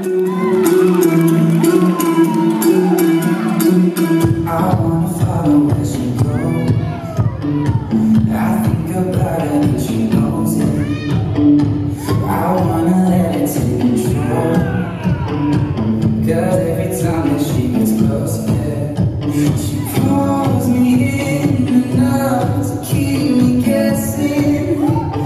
I wanna follow where she goes. I think about it and she knows it. I wanna let it take control. 'Cause every time that she gets close, yeah, she pulls me in enough to keep me guessing.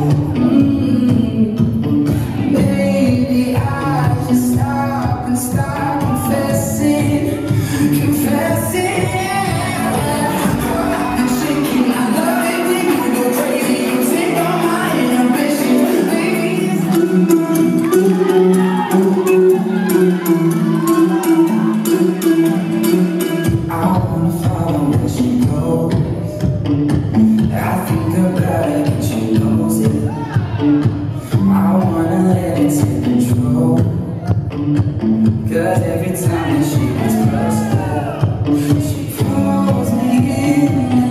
Maybe I just stop and start confessing. I think about it and she knows it. I wanna let it take control. 'Cause every time that she gets closer, she pulls me in.